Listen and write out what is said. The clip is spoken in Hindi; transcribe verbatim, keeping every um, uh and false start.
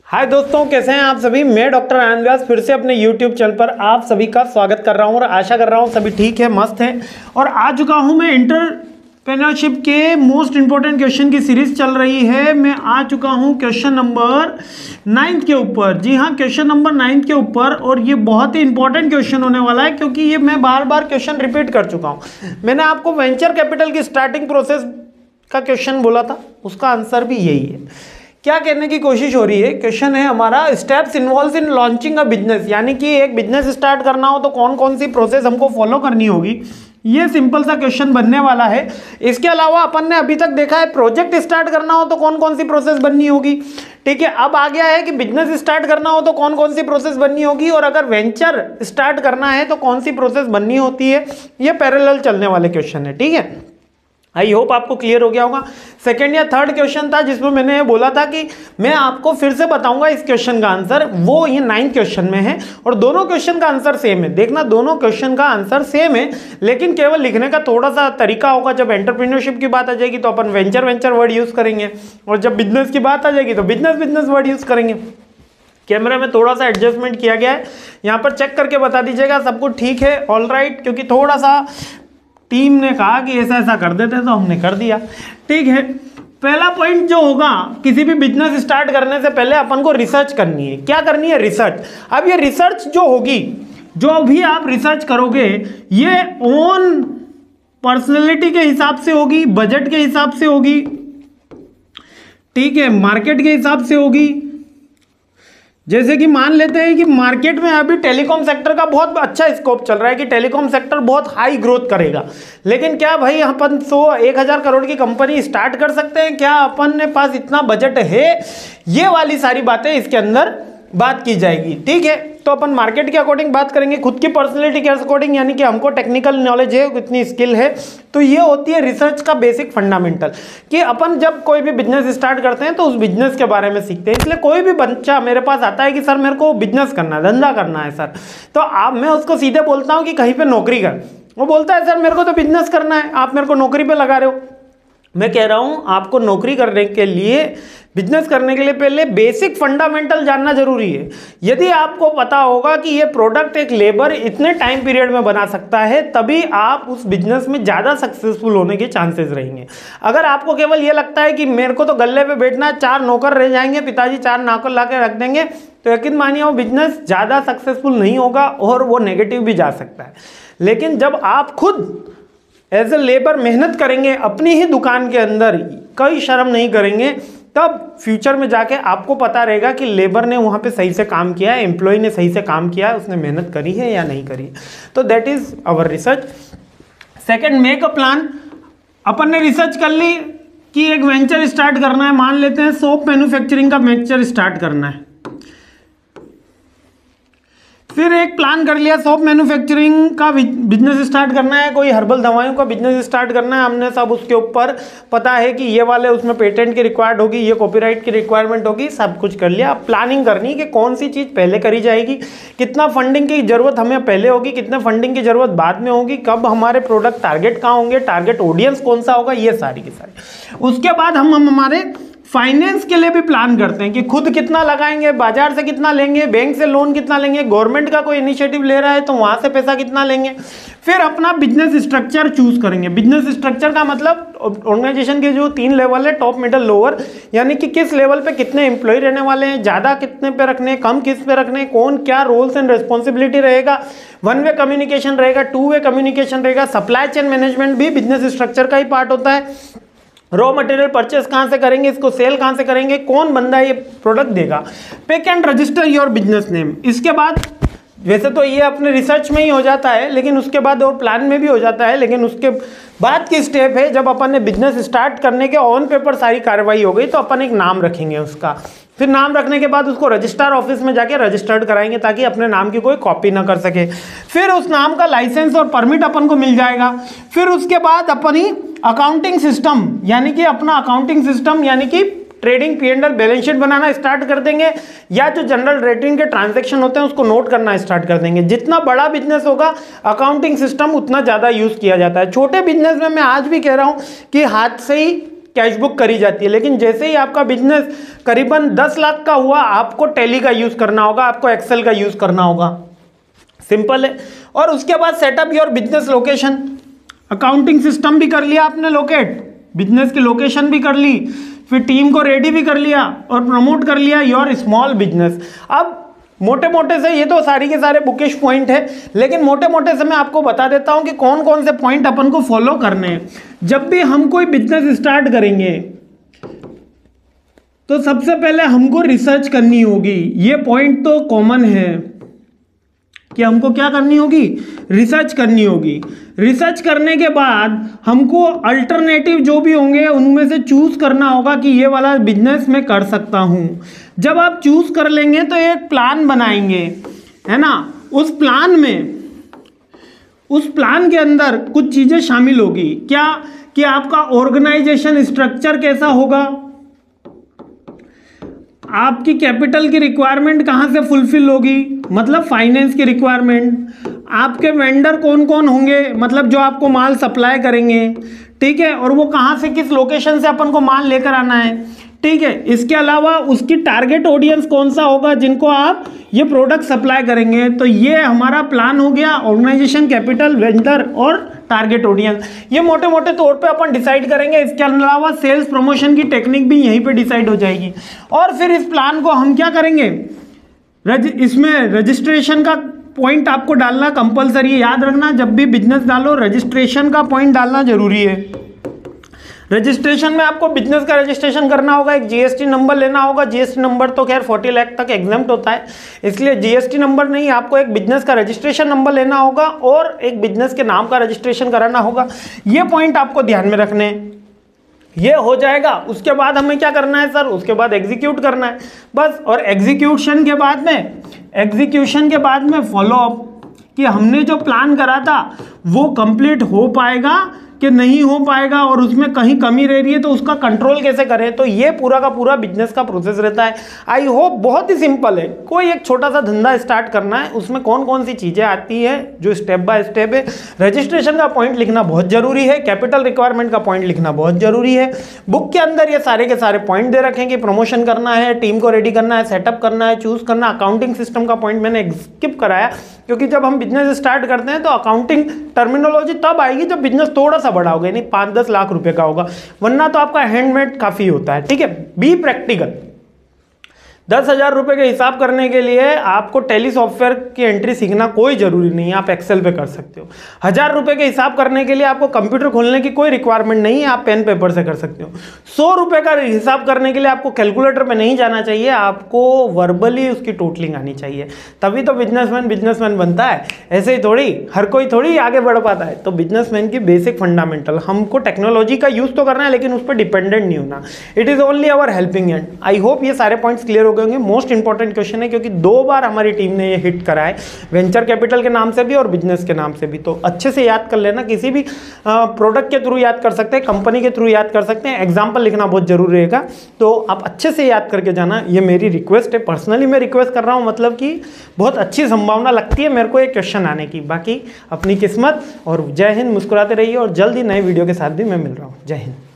हाय दोस्तों, कैसे हैं आप सभी। मैं डॉक्टर आनंद व्यास फिर से अपने यूट्यूब चैनल पर आप सभी का स्वागत कर रहा हूं और आशा कर रहा हूं सभी ठीक है, मस्त है। और आ चुका हूं मैं एंटरप्रेन्योरशिप के मोस्ट इंपॉर्टेंट क्वेश्चन की सीरीज चल रही है। मैं आ चुका हूं क्वेश्चन नंबर नाइन्थ के ऊपर। जी हाँ, क्वेश्चन नंबर नाइन्थ के ऊपर। और ये बहुत ही इंपॉर्टेंट क्वेश्चन होने वाला है क्योंकि ये मैं बार बार क्वेश्चन रिपीट कर चुका हूँ। मैंने आपको वेंचर कैपिटल की स्टार्टिंग प्रोसेस का क्वेश्चन बोला था, उसका आंसर भी यही है। क्या कहने की कोशिश हो रही है, क्वेश्चन है हमारा steps involve in launching a business, यानी कि एक बिजनेस स्टार्ट करना हो तो कौन कौन सी प्रोसेस हमको फॉलो करनी होगी। ये सिंपल सा क्वेश्चन बनने वाला है। इसके अलावा अपन ने अभी तक देखा है प्रोजेक्ट स्टार्ट करना हो तो कौन कौन सी प्रोसेस बननी होगी, ठीक है। अब आ गया है कि बिजनेस स्टार्ट करना हो तो कौन कौन सी प्रोसेस बननी होगी, और अगर वेंचर स्टार्ट करना है तो कौन सी प्रोसेस बननी होती है। ये पैरेलल चलने वाले क्वेश्चन है, ठीक है। आई होप आपको क्लियर हो गया होगा। सेकंड या थर्ड क्वेश्चन था जिसमें मैंने बोला था कि मैं आपको फिर से बताऊंगा इस क्वेश्चन का आंसर, वो ये नाइन्थ क्वेश्चन में है। और दोनों क्वेश्चन का आंसर सेम है, देखना दोनों क्वेश्चन का आंसर सेम है, लेकिन केवल लिखने का थोड़ा सा तरीका होगा। जब एंटरप्रेन्योरशिप की बात आ जाएगी तो अपन वेंचर वेंचर वर्ड यूज करेंगे, और जब बिजनेस की बात आ जाएगी तो बिजनेस बिजनेस वर्ड यूज करेंगे। कैमरा में थोड़ा सा एडजस्टमेंट किया गया है, यहाँ पर चेक करके बता दीजिएगा सब कुछ ठीक है, ऑल राइट। क्योंकि थोड़ा सा टीम ने कहा कि ऐसा ऐसा कर देते तो हमने कर दिया, ठीक है। पहला पॉइंट जो होगा, किसी भी बिजनेस स्टार्ट करने से पहले अपन को रिसर्च करनी है। क्या करनी है? रिसर्च। अब ये रिसर्च जो होगी, जो भी आप रिसर्च करोगे, ये ओन पर्सनैलिटी के हिसाब से होगी, बजट के हिसाब से होगी, ठीक है, मार्केट के हिसाब से होगी। जैसे कि मान लेते हैं कि मार्केट में अभी टेलीकॉम सेक्टर का बहुत अच्छा स्कोप चल रहा है कि टेलीकॉम सेक्टर बहुत हाई ग्रोथ करेगा, लेकिन क्या भाई अपन सौ एक हजार करोड़ की कंपनी स्टार्ट कर सकते हैं? क्या अपन के पास इतना बजट है? ये वाली सारी बातें इसके अंदर बात की जाएगी, ठीक है। तो अपन मार्केट के अकॉर्डिंग बात करेंगे, खुद की पर्सनैलिटी के अकॉर्डिंग, यानी कि हमको टेक्निकल नॉलेज है, कितनी स्किल है। तो ये होती है रिसर्च का बेसिक फंडामेंटल, कि अपन जब कोई भी बिजनेस स्टार्ट करते हैं तो उस बिजनेस के बारे में सीखते हैं। इसलिए कोई भी बच्चा मेरे पास आता है कि सर मेरे को बिजनेस करना है, धंधा करना है सर, तो आप मैं उसको सीधे बोलता हूँ कि कहीं पर नौकरी कर। वो बोलता है सर मेरे को तो बिजनेस करना है, आप मेरे को नौकरी पर लगा रहे हो। मैं कह रहा हूं आपको नौकरी करने के लिए, बिजनेस करने के लिए पहले बेसिक फंडामेंटल जानना जरूरी है। यदि आपको पता होगा कि ये प्रोडक्ट एक लेबर इतने टाइम पीरियड में बना सकता है, तभी आप उस बिजनेस में ज़्यादा सक्सेसफुल होने के चांसेस रहेंगे। अगर आपको केवल ये लगता है कि मेरे को तो गल्ले पे बैठना है, चार नौकर रह जाएंगे, पिताजी चार नौकर ला के रख देंगे, तो यकीन मानिए वो बिजनेस ज़्यादा सक्सेसफुल नहीं होगा और वो नेगेटिव भी जा सकता है। लेकिन जब आप खुद एज ए लेबर मेहनत करेंगे अपनी ही दुकान के अंदर, कोई शर्म नहीं करेंगे, तब फ्यूचर में जाके आपको पता रहेगा कि लेबर ने वहाँ पे सही से काम किया है, एम्प्लॉय ने सही से काम किया है, उसने मेहनत करी है या नहीं करी है। तो that is our research. Second, make a plan. अपन ने रिसर्च कर ली कि एक वेंचर स्टार्ट करना है, मान लेते हैं सोप मैन्युफैक्चरिंग का वेंचर स्टार्ट करना है। फिर एक प्लान कर लिया, सोप मैन्युफैक्चरिंग का बिजनेस स्टार्ट करना है, कोई हर्बल दवाइयों का बिजनेस स्टार्ट करना है। हमने सब उसके ऊपर पता है कि ये वाले उसमें पेटेंट की रिक्वायर्ड होगी, ये कॉपीराइट की रिक्वायरमेंट होगी, सब कुछ कर लिया। अब प्लानिंग करनी कि कौन सी चीज़ पहले करी जाएगी, कितना फंडिंग की जरूरत हमें पहले होगी, कितने फंडिंग की जरूरत बाद में होगी, कब हमारे प्रोडक्ट टारगेट कहाँ होंगे, टारगेट ऑडियंस कौन सा होगा, ये सारी की सारी। उसके बाद हम हम हमारे फाइनेंस के लिए भी प्लान करते हैं कि खुद कितना लगाएंगे, बाजार से कितना लेंगे, बैंक से लोन कितना लेंगे, गवर्नमेंट का कोई इनिशिएटिव ले रहा है तो वहां से पैसा कितना लेंगे। फिर अपना बिजनेस स्ट्रक्चर चूज करेंगे। बिजनेस स्ट्रक्चर का मतलब ऑर्गेनाइजेशन के जो तीन लेवल है, टॉप मिडल लोअर, यानी कि किस लेवल पे कितने एम्प्लॉय रहने वाले हैं, ज़्यादा कितने पे रखने, कम किस पे रखने, कौन क्या रोल्स एंड रिस्पॉन्सिबिलिटी रहेगा, वन वे कम्युनिकेशन रहेगा, टू वे कम्युनिकेशन रहेगा, सप्लाई चेन मैनेजमेंट भी बिजनेस स्ट्रक्चर का ही पार्ट होता है। रॉ मटेरियल परचेस कहाँ से करेंगे, इसको सेल कहाँ से करेंगे, कौन बंदा ये प्रोडक्ट देगा, pick and register your business name. इसके बाद वैसे तो ये अपने रिसर्च में ही हो जाता है, लेकिन उसके बाद और प्लान में भी हो जाता है, लेकिन उसके बाद की स्टेप है जब अपन ने बिजनेस स्टार्ट करने के ऑन पेपर सारी कार्रवाई हो गई तो अपन एक नाम रखेंगे उसका। फिर नाम रखने के बाद उसको रजिस्ट्रार ऑफिस में जाके रजिस्टर्ड कराएंगे ताकि अपने नाम की कोई कॉपी ना कर सके। फिर उस नाम का लाइसेंस और परमिट अपन को मिल जाएगा। फिर उसके बाद अपनी अकाउंटिंग सिस्टम, यानी कि अपना अकाउंटिंग सिस्टम यानी कि trading P and L balance sheet बनाना स्टार्ट कर देंगे, या जो जनरल रेटिंग के ट्रांजैक्शन होते हैं उसको नोट करना स्टार्ट कर देंगे। जितना बड़ा बिजनेस होगा अकाउंटिंग सिस्टम उतना ज़्यादा यूज़ किया जाता है। छोटे बिजनेस में मैं आज भी कह रहा हूँ कि हाथ से ही कैश बुक करी जाती है। लेकिन जैसे ही आपका बिजनेस करीबन दस लाख का हुआ, आपको टैली का यूज करना होगा, आपको एक्सेल का यूज करना होगा। सिंपल है। और उसके बाद setup your business location, accounting system भी कर लिया आपने लोकेट, बिजनेस की लोकेशन भी कर ली, फिर टीम को रेडी भी कर लिया और प्रमोट कर लिया योर स्मॉल बिजनेस। अब मोटे मोटे से ये तो सारी के सारे बुकिश पॉइंट है, लेकिन मोटे मोटे से मैं आपको बता देता हूं कि कौन कौन से पॉइंट अपन को फॉलो करने हैं। जब भी हम कोई बिजनेस स्टार्ट करेंगे तो सबसे पहले हमको रिसर्च करनी होगी। ये पॉइंट तो कॉमन है कि हमको क्या करनी होगी, रिसर्च करनी होगी। रिसर्च करने के बाद हमको अल्टरनेटिव जो भी होंगे उनमें से चूज करना होगा कि ये वाला बिजनेस मैं कर सकता हूं। जब आप चूज कर लेंगे तो एक प्लान बनाएंगे, है ना। उस प्लान में उस प्लान के अंदर कुछ चीजें शामिल होगी। क्या कि आपका ऑर्गेनाइजेशन स्ट्रक्चर कैसा होगा, आपकी कैपिटल की रिक्वायरमेंट कहाँ से फुलफिल होगी, मतलब फाइनेंस की रिक्वायरमेंट, आपके वेंडर कौन कौन होंगे, मतलब जो आपको माल सप्लाई करेंगे, ठीक है, और वो कहाँ से किस लोकेशन से अपन को माल लेकर आना है, ठीक है। इसके अलावा उसकी टारगेट ऑडियंस कौन सा होगा जिनको आप ये प्रोडक्ट सप्लाई करेंगे। तो ये हमारा प्लान हो गया, ऑर्गेनाइजेशन, कैपिटल, वेंडर और टारगेट ऑडियंस। ये मोटे मोटे तौर पे अपन डिसाइड करेंगे। इसके अलावा सेल्स प्रमोशन की टेक्निक भी यहीं पे डिसाइड हो जाएगी। और फिर इस प्लान को हम क्या करेंगे, रज, इसमें रजिस्ट्रेशन का पॉइंट आपको डालना कंपलसरी है। याद रखना, जब भी बिजनेस डालो रजिस्ट्रेशन का पॉइंट डालना जरूरी है। रजिस्ट्रेशन में आपको बिजनेस का रजिस्ट्रेशन करना होगा, एक जीएसटी नंबर लेना होगा। जीएसटी नंबर तो खैर चालीस लाख तक एग्जेम्प्ट होता है, इसलिए जीएसटी नंबर नहीं, आपको एक बिजनेस का रजिस्ट्रेशन नंबर लेना होगा और एक बिजनेस के नाम का रजिस्ट्रेशन कराना होगा। ये पॉइंट आपको ध्यान में रखने हैं। ये हो जाएगा, उसके बाद हमें क्या करना है सर, उसके बाद एग्जीक्यूट करना है बस। और एग्जीक्यूशन के बाद में एग्जीक्यूशन के बाद में फॉलोअप कि हमने जो प्लान करा था वो कंप्लीट हो पाएगा कि नहीं हो पाएगा, और उसमें कहीं कमी रह रही है तो उसका कंट्रोल कैसे करें। तो ये पूरा का पूरा बिजनेस का प्रोसेस रहता है। आई होप बहुत ही सिंपल है। कोई एक छोटा सा धंधा स्टार्ट करना है, उसमें कौन कौन सी चीज़ें आती हैं जो स्टेप बाय स्टेप है। रजिस्ट्रेशन का पॉइंट लिखना बहुत जरूरी है, कैपिटल रिक्वायरमेंट का पॉइंट लिखना बहुत जरूरी है। बुक के अंदर ये सारे के सारे पॉइंट दे रखे हैं कि प्रमोशन करना है, टीम को रेडी करना है, सेटअप करना है, चूज करना। अकाउंटिंग सिस्टम का पॉइंट मैंने स्किप कराया क्योंकि जब हम बिजनेस स्टार्ट करते हैं तो अकाउंटिंग टर्मिनोलॉजी तब आएगी जब बिजनेस थोड़ा सा बड़ा होगा, यानी पांच दस लाख रुपए का होगा, वरना तो आपका हैंडमेड काफी होता है। ठीक है, बी प्रैक्टिकल। दस हजार रुपए के हिसाब करने के लिए आपको टैली सॉफ्टवेयर की एंट्री सीखना कोई जरूरी नहीं है, आप एक्सेल पे कर सकते हो। हजार रुपए के हिसाब करने के लिए आपको कंप्यूटर खोलने की कोई रिक्वायरमेंट नहीं है, आप पेन पेपर से कर सकते हो। सौ रुपए का हिसाब करने के लिए आपको कैलकुलेटर पे नहीं जाना चाहिए, आपको वर्बली उसकी टोटलिंग आनी चाहिए, तभी तो बिजनेसमैन बिजनेसमैन बनता है। ऐसे ही थोड़ी हर कोई थोड़ी आगे बढ़ पाता है। तो बिजनेसमैन की बेसिक फंडामेंटल, हमको टेक्नोलॉजी का यूज तो करना है लेकिन उस पर डिपेंडेंट नहीं होना। It is only our helping hand. I hope ये सारे पॉइंट्स क्लियर हो गए होंगे। मोस्ट इंपॉर्टेंट क्वेश्चन है क्योंकि दो बार हमारी टीम ने ये हिट करा है, वेंचर कैपिटल के नाम से भी और बिजनेस के नाम से भी। तो अच्छे से याद कर लेना, किसी भी प्रोडक्ट के थ्रू याद कर सकते हैं, कंपनी के थ्रू याद कर सकते हैं, एग्जाम्पल लिखना बहुत जरूरी रहेगा। तो आप अच्छे से याद करके जाना, ये मेरी रिक्वेस्ट है। पर्सनली मैं रिक्वेस्ट कर रहा हूँ, मतलब कि बहुत अच्छी संभावना लगती है मेरे को ये क्वेश्चन आने की। बाकी अपनी किस्मत। और जय हिंद, मुस्कुराते रहिए और जल्द ही नए वीडियो के साथ भी मैं मिल रहा हूँ। जय हिंद।